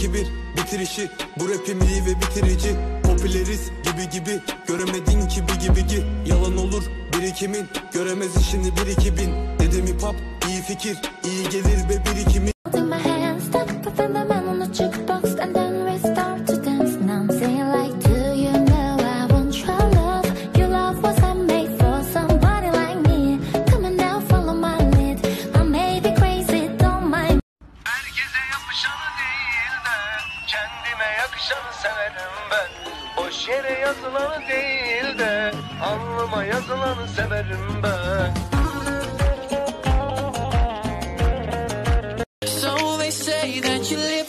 2-1 bitirişi, bu rapim iyi ve bitirici. Popüleriz gibi göremedin gibi yalan olur birikimin, göremez işini 1-2 bin. Dedim hip hop iyi fikir, iyi gelir ve birikimi. Kendime yakışanı severim ben. Boş yere yazılanı değil de alnıma yazılanı severim ben. So they say that you live